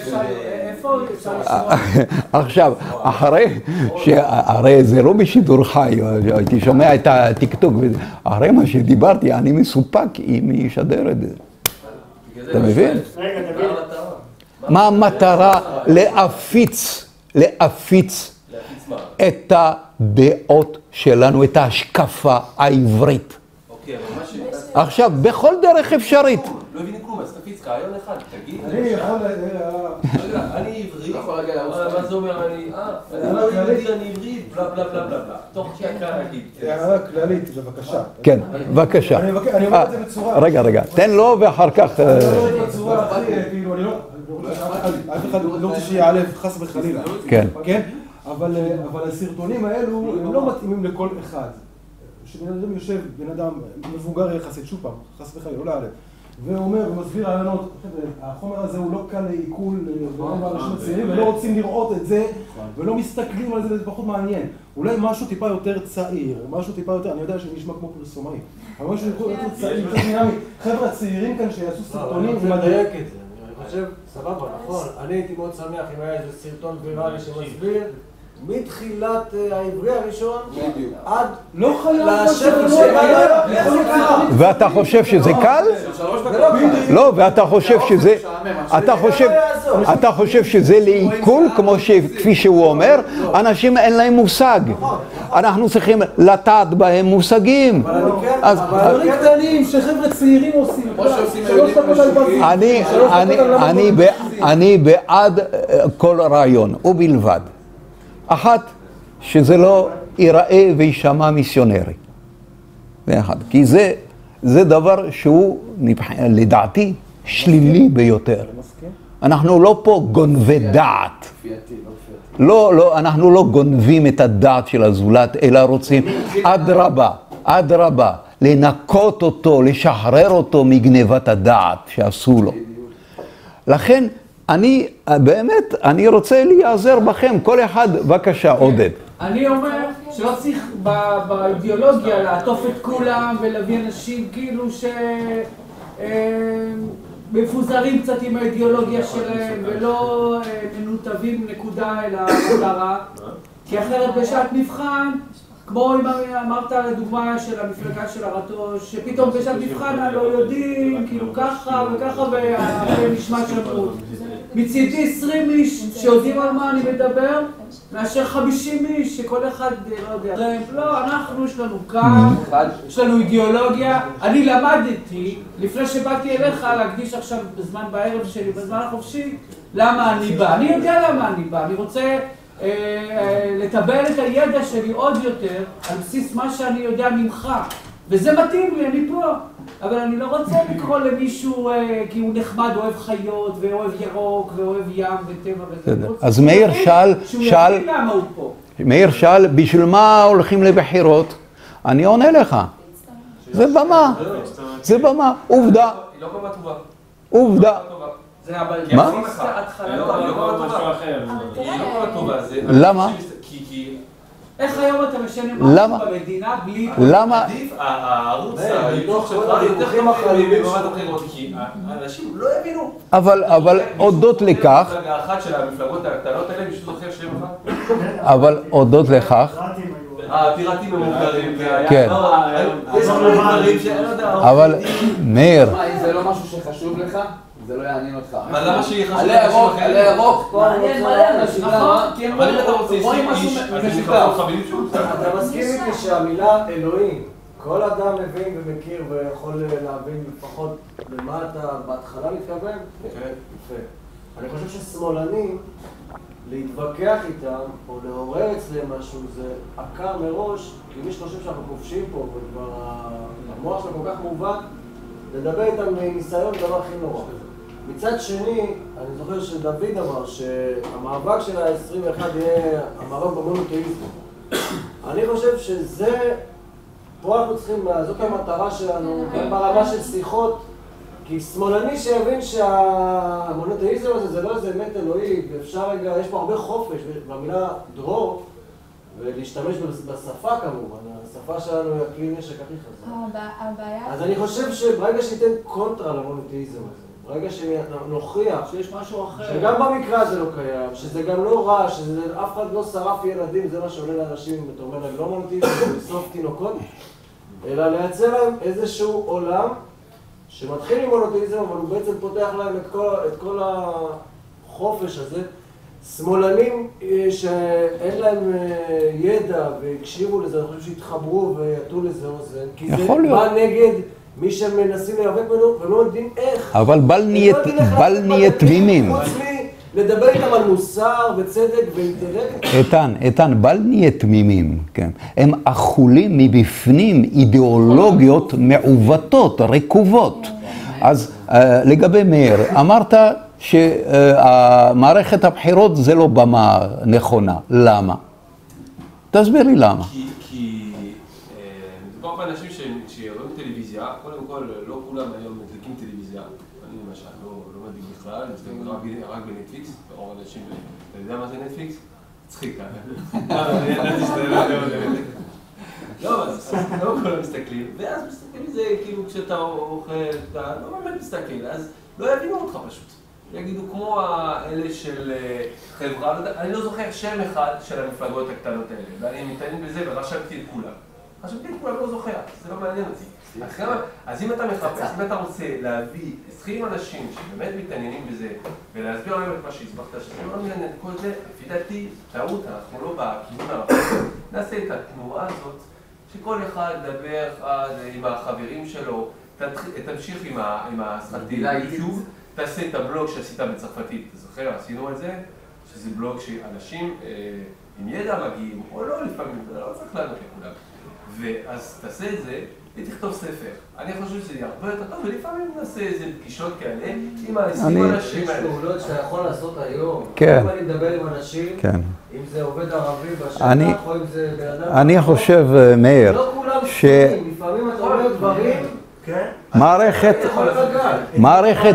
עכשיו, אחרי, הרי זה לא בשידור חי, הייתי שומע את הטיקטוק, אחרי מה שדיברתי, אני מסופק אם היא ישדר את זה. אתה מבין? מה המטרה? להפיץ, להפיץ את הדעות שלנו, את ההשקפה העברית. עכשיו, בכל דרך אפשרית. לא הבינים כלום, אז תפיץ רעיון אחד, תגיד. אני יכול... אני עברית, מה זה אומר, אני... אה, אני לא יהודי, אני עברית, בלה בלה בלה בלה בלה. תוך שקרה להגיד. הערה כללית, בבקשה. כן, בבקשה. אני אומר את זה בצורה... רגע, רגע, תן לו ואחר כך... אני אומר את זה בצורה הכי, כאילו, אני לא... אף אחד לא רוצה שיעלב חס וחלילה. כן. כן? אבל הסרטונים האלו, הם לא מתאימים לכל אחד. שבן אדם יושב, בן אדם מבוגר יחסית, שוב פעם, חס וחלילה, לא להעלב. ואומר ומסביר רעיונות, החומר הזה הוא לא קל לעיכול ברוב האנשים הצעירים ולא רוצים לראות את זה ולא מסתכלים על זה, זה פחות מעניין. אולי משהו טיפה יותר צעיר, משהו טיפה יותר, אני יודע שאני נשמע כמו פרסומאי, אבל משהו יותר צעיר, יותר דינמי. חבר'ה צעירים כאן שיעשו סרטונים ומדייק את זה. אני חושב, סבבה, נכון, אני הייתי מאוד שמח אם היה איזה סרטון ויראלי שמסביר מתחילת העברי הראשון עד לשפל שבא. ואתה חושב שזה קל? לא, ואתה חושב שזה... אתה חושב שזה לעיכול, כפי שהוא אומר? אנשים אין להם מושג. אנחנו צריכים לטעת בהם מושגים. דברים קטנים שחבר'ה צעירים עושים. אני בעד כל רעיון, ובלבד. אחת, שזה לא ייראה וישמע מיסיונרי. זה אחד. כי זה, זה דבר שהוא, לדעתי, שלילי ביותר. אנחנו לא פה גונבי דעת. לא, לא, אנחנו לא גונבים את הדעת של הזולת, אלא רוצים אדרבה, אדרבה, לנקות אותו, לשחרר אותו מגנבת הדעת שעשו לו. לכן, אני, באמת, אני רוצה להיעזר בכם, כל אחד, בבקשה, עודד. אני אומר שלא צריך באידיאולוגיה לעטוף את כולם ולהביא אנשים כאילו שמפוזרים קצת עם האידיאולוגיה שלהם ולא מנותבים נקודה אל המטרה, כי אחרת בשעת מבחן, כמו אם אמרת לדוגמה של המפלגה של הרטוש, שפתאום בשעת מבחן לא יודעים, כאילו ככה וככה והחיים נשמע שמות. מצידי עשרים איש שיודעים על מה אני מדבר, מאשר חמישים איש שכל אחד לא יודע. לא, אנחנו, יש לנו כאן, יש לנו אידיאולוגיה. אני למדתי, לפני שבאתי אליך, להקדיש עכשיו בזמן בערב שלי, בזמן החופשי, למה אני בא. אני יודע למה אני בא, אני רוצה לטבל את הידע שלי עוד יותר, על בסיס מה שאני יודע ממך. וזה מתאים לי, אני פה. אבל אני לא רוצה לקרוא למישהו כי הוא נחמד, אוהב חיות, ואוהב ירוק, ואוהב ים וטבע וזה. אז מאיר שאל, שאל, מאיר שאל, בשביל מה הולכים לבחירות? אני עונה לך. זה במה. זה במה. עובדה. היא לא במה טובה. עובדה. מה? היא לא במה טובה. למה? איך היום אתה משנה משהו במדינה בלי... למה? עדיף הערוץ ההיתוך שלך יותר חכמים מבמת הבחירות, כי האנשים לא יבינו. אבל הודות לכך... אחת של המפלגות הקטנות האלה, מישהו זוכר שם לך? אבל הודות לכך... הפיראטים המוכרים. כן. יש הרבה דברים שאין עוד... אבל מאיר... זה לא משהו שחשוב לך? זה לא יעניין אותך. אבל למה שיהיה חשוב עלי ירוק, עלי ירוק. מעניין מלא אנשים, נכון? אבל אם אתה רוצה עשרים איש, אז זה נקרא חבילים שוב. אתה מסכים איתי שהמילה אלוהים, כל אדם מבין ומכיר ויכול להבין לפחות למה אתה בהתחלה מתכוון? יפה. אני חושב ששמאלנים, להתווכח איתם או לעורר אצלם משהו, זה עקר מראש, כי מי שחושב שאנחנו כובשים פה וכבר המוח שלו כל כך מובן, לדבר איתם מניסיון דבר הכי נורא. מצד שני, אני זוכר שדוד אמר שהמאבק של ה-עשרים ואחת יהיה המאבק במונותאיזם. אני חושב שזה, פה אנחנו צריכים, זאת המטרה שלנו, גם ברמה של שיחות, כי שמאלני שיבין שהמונותאיזם הזה זה לא איזה אמת אלוהי, ואפשר רגע, יש פה הרבה חופש, במילה דרור, ולהשתמש בשפה כמובן, השפה שלנו היא הכלי נשק הכי חזק. אז אני חושב שברגע שניתן קונטרה למונותאיזם הזה, ברגע שנוכיח שיש משהו אחר, שגם במקרה הזה לא קיים, שזה גם לא רע, שאף אחד לא שרף ילדים, זה מה שעולה לאנשים, אתה אומר להם לא מונותאיזם, זה לסוף תינוקות, אלא לייצר להם איזשהו עולם שמתחיל עם מונותאיזם, אבל הוא בעצם פותח להם את כל, את כל החופש הזה. שמאלנים שאין להם ידע והקשיבו לזה, אני חושב שהתחברו ויתו לזה אוזן, כי זה בא נגד מי שמנסים להיאבק בנו, והם לא יודעים איך. אבל בל נהיה תמימים. חוץ מלדבר איתם על מוסר וצדק ואינטלקט. איתן, איתן, בל נהיה תמימים, כן. הם אכולים מבפנים אידיאולוגיות מעוותות, רקובות. אז לגבי מאיר, אמרת שמערכת הבחירות זה לא במה נכונה. למה? תסביר לי למה. כי מדובר באנשים שרואים טלוויזיה, קודם כל לא כולם היום מדליקים טלוויזיה. אני למשל לא מדליק בכלל, אני מסתכל רק בנטפליקס, או אנשים, אתה יודע מה זה נטפליקס? צחיק, אה? לא, לא כולם מסתכלים, ואז מסתכלים מזה, כאילו כשאתה אוכל, אתה לא באמת מסתכל, אז לא יבינו אותך פשוט. יגידו כמו האלה של חברה, אני לא זוכר שם אחד של המפלגות הקטנות האלה, ואני מתעניין בזה ורשמתי את כולם. רשמתי את כולם, לא זוכר, זה לא מעניין אותי. אז אם אתה מחפש, אם אתה רוצה להביא עשרים אנשים שבאמת מתעניינים בזה, ולהסביר להם את מה שהסברת, שזה לא מעניין את כל זה, לפי דעתי, טעות, אנחנו לא בכיוון הרחוב. נעשה את התנועה הזאת, שכל אחד ידבר עם החברים שלו, תמשיך עם הסרטים ביוטיוב, תעשה את הבלוג שעשית בצרפתית, אתה זוכר, עשינו את זה, שזה בלוג שאנשים עם ידע מגיעים, או לא לפעמים, לא צריך לענות לכולם. ואז תעשה את זה, ותכתוב ספר. אני חושב שזה יהיה הרבה יותר טוב, ולפעמים נעשה איזה פגישות כאלה, עם העשרים אנשים האלה. יש פעולות שאתה יכול לעשות היום. כן. אם אני מדבר עם אנשים, אם זה עובד ערבי בשטח, או אם זה באדם... אני חושב, מאיר, לא כולם ספרים, לפעמים אתה אומר דברים... מערכת, מערכת,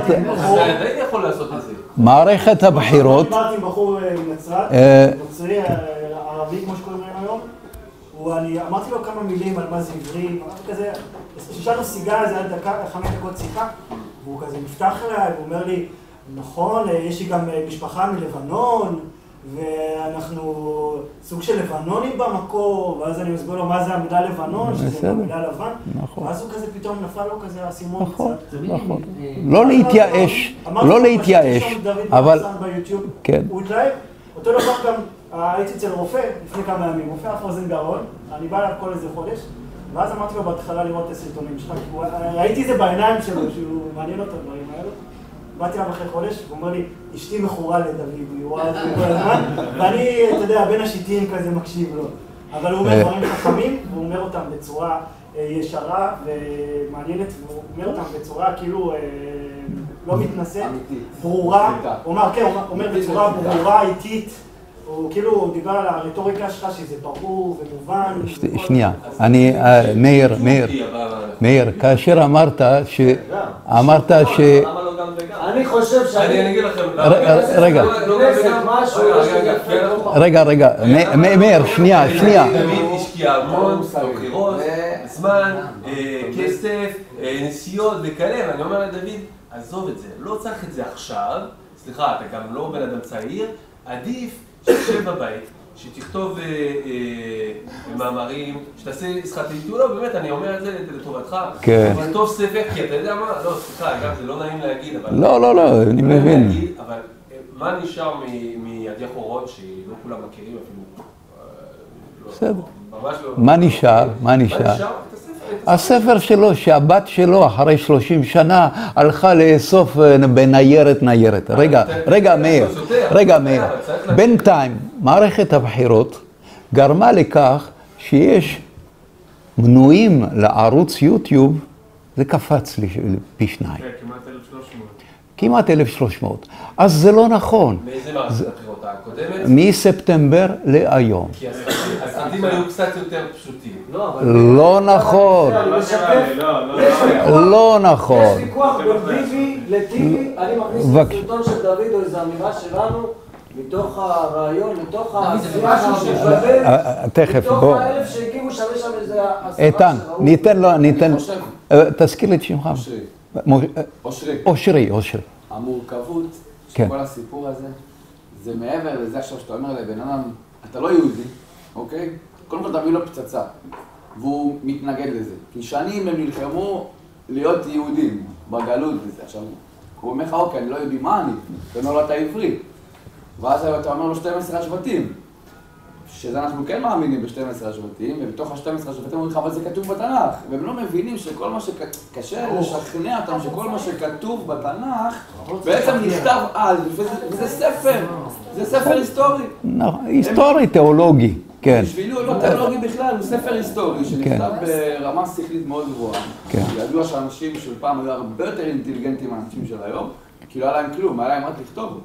מערכת הבחירות, דיברתי עם בחור מנצרת, נוצרי, ערבי כמו שקוראים להם היום, ואני אמרתי לו כמה מילים על מה זה עברי, אמרתי כזה, ששאלנו סיגה, זה היה דקה, חמש דקות שיחה, והוא כזה נפתח אליי, והוא אומר לי, נכון, יש לי גם משפחה מלבנון, ואנחנו סוג של לבנונים במקור, ואז אני מסביר לו מה זה המילה לבנון, שזה המילה לבן, ואז הוא כזה פתאום נפל לו כזה הסימון קצת. נכון, נכון. לא להתייאש, לא להתייאש, אבל... הוא התלהב, אותו דבר גם הייתי אצל רופא לפני כמה ימים, רופא אף אוזן גרון, אני בא אליו כל איזה חודש, ואז אמרתי לו בהתחלה לראות את הסרטונים שלך, ראיתי את זה בעיניים שלו, שהוא מעניין אותו הדברים האלו. באתי אליו אחרי חודש, הוא אומר לי, אשתי מכורה לדוד, הוא רואה את זה כל הזמן, ואני, אתה יודע, בין השיטים כזה מקשיב לו. אבל הוא אומר דברים חכמים, והוא אומר אותם בצורה ישרה ומעניינת, והוא אומר אותם בצורה כאילו לא מתנשאת, ברורה. הוא אומר, כן, הוא אומר בצורה ברורה, איטית. הוא כאילו דיבר על הרטוריקה שלך, שזה ברור ומובן. שנייה, אני, מאיר, מאיר, מאיר, כאשר אמרת ש... אמרת ש... אני חושב שאני... אני אגיד לכם... רגע. רגע, רגע. מאיר, שנייה, שנייה. דוד השקיע המון, בחירות, זמן, כסף, נסיעות וכאלה, ואני אומר לדוד, עזוב את זה, לא צריך את זה עכשיו, סליחה, אתה גם לא בן אדם צעיר, עדיף שתשב בבית, שתכתוב מאמרים, שתעשה שכת איתו, לא, באמת, אני אומר את זה לטובתך, תכתוב ספר, כי אתה יודע מה, לא, סליחה, גם זה לא נעים להגיד, אבל... לא, לא, לא, אני מבין. אבל מה נשאר מידיע חורות, שלא כולם מכירים אפילו? בסדר. מה נשאר? מה נשאר? הספר שלו, שהבת שלו אחרי שלושים שנה הלכה לאסוף בניירת ניירת. רגע, רגע מאיר, רגע מאיר. בינתיים, מערכת הבחירות גרמה לכך שיש מנויים לערוץ יוטיוב, זה קפץ לי פי שניים. כמעט אלף ושלוש מאות. כמעט אלף ושלוש מאות. אז זה לא נכון. מאיזה מערכת הבחירות הקודמת? מספטמבר להיום. כי הסרטים היו קצת יותר פשוטים. לא נכון. לא נכון. יש ויכוח בין ביבי לטיבי, אני מכניס את הסרטון של דוד או איזו אמירה שלנו, מתוך הרעיון, מתוך העשייה שמתבלבל, תכף, בוא. מתוך האלף שהגיעו שם, יש שם איזה עשרה איתן, ניתן לו, ניתן, תזכיר לי את שמך. אושרי. אושרי, אושרי. המורכבות של כל הסיפור הזה, זה מעבר לזה עכשיו שאתה אומר לבן אדם, אתה לא יהודי, אוקיי? קודם כל תביא לו פצצה, והוא מתנגד לזה. כי שנים הם נלחמו להיות יהודים, בגלות וזה. עכשיו, הוא אומר לך, אוקיי, אני לא יהודי, מה אני? אתה אומר לו, אתה עברי. ואז אתה אומר לו שתים עשרה שבטים. שזה אנחנו כן מאמינים ב-שנים עשר השבטים, ובתוך ה-שנים עשר השבטים אומרים לך, אבל זה כתוב בתנ"ך, והם לא מבינים שכל מה שקשה לשכנע אותם, שכל מה שכתוב בתנ"ך, בעצם נכתב אז, וזה ספר, זה ספר היסטורי. היסטורי, תיאולוגי, כן. בשבילו לא תיאולוגי בכלל, הוא ספר היסטורי, שנכתב ברמה שכלית מאוד גבוהה. ידוע שאנשים של פעם היו הרבה יותר אינטליגנטים מהאנשים של היום, כי לא היה להם כלום, היה להם רק לכתוב.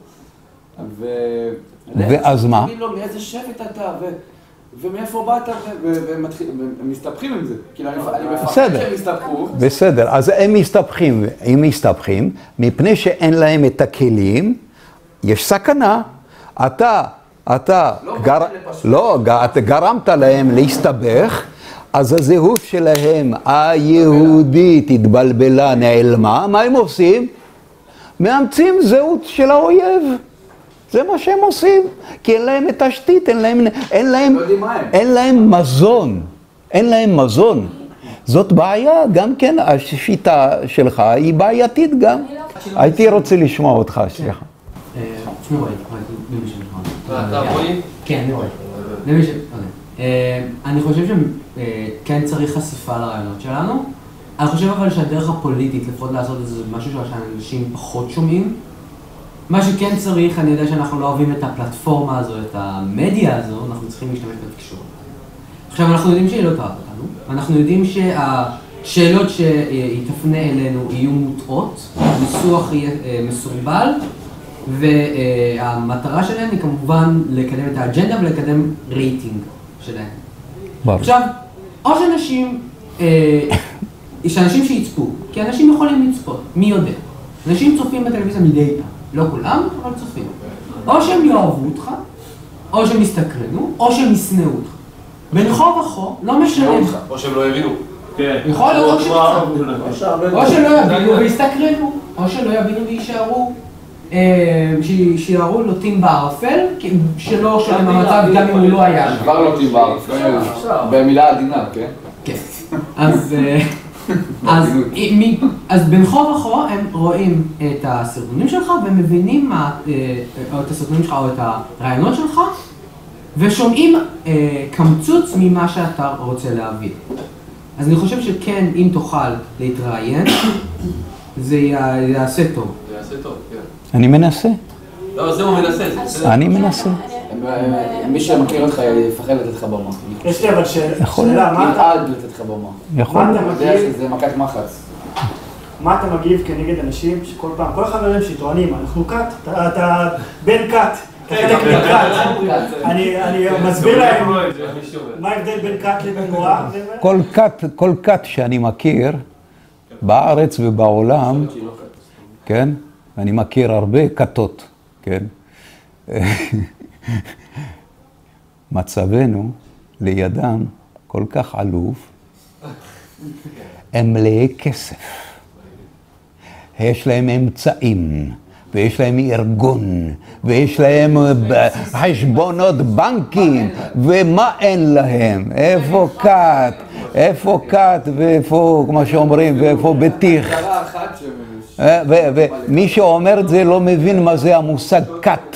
ואז מה? תגיד לו, מאיזה שבט אתה, ומאיפה באת, והם מסתבכים עם זה. כאילו, אני מפחד שהם מסתבכו. בסדר, אז הם מסתבכים, הם מסתבכים, מפני שאין להם את הכלים, יש סכנה. אתה, אתה, לא, אתה גרמת להם להסתבך, אז הזהות שלהם, היהודית, התבלבלה, נעלמה, מה הם עושים? מאמצים זהות של האויב. זה מה שהם עושים, כי אין להם את השתית, אין להם, אין להם, אין להם מזון, אין להם מזון. זאת בעיה, גם כן השיטה שלך היא בעייתית גם. הייתי רוצה לשמוע אותך, סליחה. שמי רועי, למי שנכון. אתה רועי? כן, אני רועי. למי שנכון. אני חושב שכן צריך חשיפה לרעיונות שלנו. אני חושב אבל שהדרך הפוליטית, לפחות לעשות את זה, זה משהו שאנשים פחות שומעים. מה שכן צריך, אני יודע שאנחנו לא אוהבים את הפלטפורמה הזו, את המדיה הזו, אנחנו צריכים להשתמש בתקשורת. עכשיו, אנחנו יודעים שהיא לא תאהב אותנו, אנחנו יודעים שהשאלות שהיא תפנה אלינו יהיו מוטעות, הניסוח יהיה מסורבל, והמטרה שלהם היא כמובן לקדם את האג'נדה ולקדם רייטינג שלהם. עכשיו, או שאנשים, יש אנשים שיצפו, כי אנשים יכולים לצפות, מי יודע? אנשים צופים בטלוויזיה מדי פעם. לא כולם, אבל צופים. או שהם יאהבו אותך, או שהם יסתקרנו, או שהם יסנאו אותך. בין כה וכה, לא משנה. או שהם לא יבינו. יכול להיות או שלא יבינו ויסתקרנו, או שלא יבינו ויישארו, שיערו לוטים בערפל, שלא שלם המצב גם אם הוא לא היה. כבר לוטים בערפל, במילה עדינה, כן? כן. אז... אז, אז בין כה וכה הם רואים את הסרטונים שלך ומבינים מה, או את הסרטונים שלך או את הרעיונות שלך ושומעים קמצוץ ממה שאתה רוצה להביא. אז אני חושב שכן, אם תוכל להתראיין, זה יעשה טוב. זה יעשה טוב, כן. אני מנסה. לא, זה הוא מנסה. אני מנסה. מי שמכיר אותך יפחד לתת לך במה. יש לי אבל שאלה, מה אתה... יפעד לתת לך במה. יכול. זה מכת מחץ. מה אתה מגיב כנגד אנשים שכל פעם, כל החברים שטוענים, אנחנו קאט, אתה בן קאט, כחלק מקאט. אני מסביר להם, מה ההבדל בין קאט לבין נורא? כל קאט שאני מכיר, בארץ ובעולם, כן? אני מכיר הרבה קאטות, כן? מצבנו לידם כל כך עלוב, הם מלאי כסף. יש להם אמצעים, ויש להם ארגון, ויש להם חשבונות בנקים, ומה אין להם? איפה קאט? איפה קאט ואיפה, כמו שאומרים, ואיפה בטיח? ומי שאומר את זה לא מבין מה זה המושג קאט.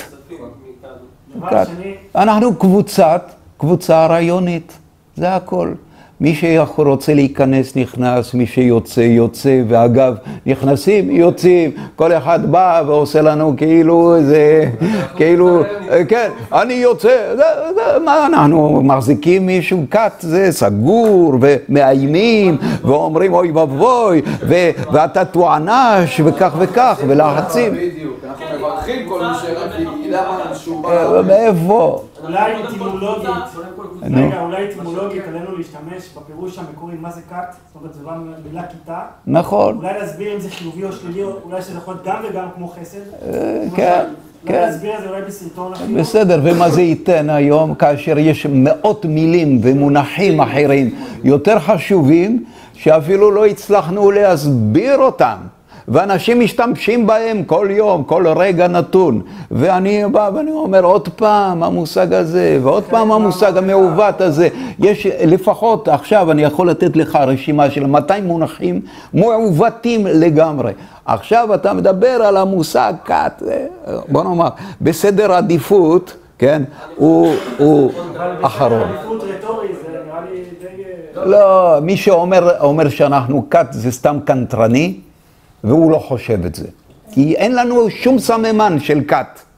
אנחנו קבוצת, קבוצה רעיונית, זה הכל. מי שרוצה להיכנס נכנס, מי שיוצא יוצא, ואגב נכנסים יוצאים, כל אחד בא ועושה לנו כאילו זה, כאילו, כן, אני יוצא, מה אנחנו מחזיקים מישהו קאט, זה סגור ומאיימים ואומרים אוי ואבוי ואתה תוענש וכך וכך ולחצים. אנחנו מברכים כל מי שרק ידע מה שהוא בא. מאיפה? אולי טימולוגית, רגע, אולי טימולוגית עלינו להשתמש בפירוש המקורי מה זה קאט, זאת אומרת, זה בא מילה כיתה. נכון. אולי להסביר אם זה חיובי או שלילי, אולי שזה יכול להיות גם וגם כמו חסד. כן. אולי להסביר את זה אולי בסרטון אפילו. בסדר, ומה זה ייתן היום כאשר יש מאות מילים ומונחים אחרים יותר חשובים שאפילו לא הצלחנו להסביר אותם. ואנשים משתמשים בהם כל יום, כל רגע נתון. ואני בא ואני אומר עוד פעם המושג הזה, ועוד פעם המושג המעוות הזה. יש לפחות, עכשיו אני יכול לתת לך רשימה של מאתיים מונחים מעוותים לגמרי. עכשיו אתה מדבר על המושג קאט, בוא נאמר, בסדר עדיפות, כן? הוא אחרון. אליפות רטורי, זה נראה לי די... לא, מי שאומר שאנחנו כת זה סתם קנטרני, והוא לא חושב את זה. כי אין לנו שום סממן של כת.